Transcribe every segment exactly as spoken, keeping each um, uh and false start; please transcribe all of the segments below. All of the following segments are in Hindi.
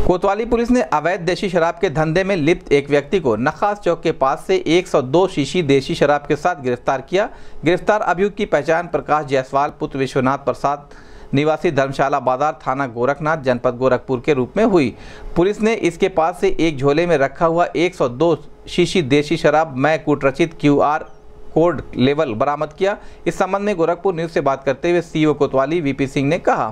कोतवाली पुलिस ने अवैध देशी शराब के धंधे में लिप्त एक व्यक्ति को नखास चौक के पास से एक सौ दो शीशी देशी शराब के साथ गिरफ्तार किया। गिरफ्तार अभियुक्त की पहचान प्रकाश जायसवाल पुत्र विश्वनाथ प्रसाद निवासी धर्मशाला बाजार थाना गोरखनाथ जनपद गोरखपुर के रूप में हुई। पुलिस ने इसके पास से एक झोले में रखा हुआ एक सौ दो शीशी देशी शराब में कूटरचित क्यू आर कोड लेवल बरामद किया। इस संबंध में गोरखपुर न्यूज से बात करते हुए सीईओ कोतवाली वीपी सिंह ने कहा,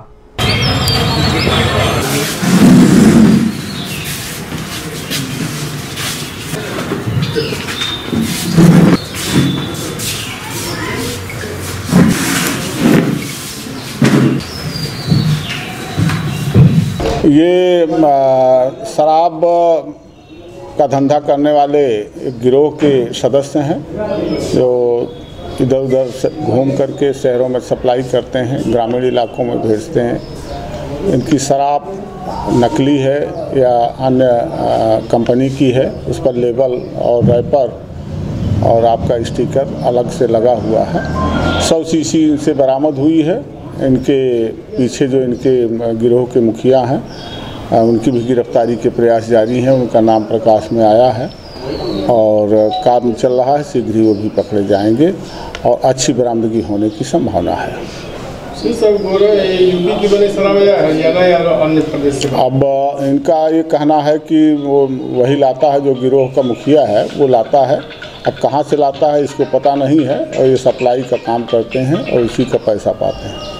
ये शराब का धंधा करने वाले एक गिरोह के सदस्य हैं जो इधर उधर से घूम करके शहरों में सप्लाई करते हैं, ग्रामीण इलाकों में भेजते हैं। इनकी शराब नकली है या अन्य कंपनी की है, उस पर लेबल और रैपर और आपका स्टिकर अलग से लगा हुआ है। सौ शीशी इनसे बरामद हुई है। इनके पीछे जो इनके गिरोह के मुखिया हैं उनकी भी गिरफ्तारी के प्रयास जारी हैं। उनका नाम प्रकाश में आया है और काम चल रहा है, शीघ्र ही वो भी पकड़े जाएंगे और अच्छी बरामदगी होने की संभावना है। यूपी की बने शराब या हरियाणा या अन्य प्रदेश से? अब इनका ये कहना है कि वो वही लाता है जो गिरोह का मुखिया है, वो लाता है। अब कहाँ से लाता है इसको पता नहीं है और ये सप्लाई का काम करते हैं और इसी का पैसा पाते हैं।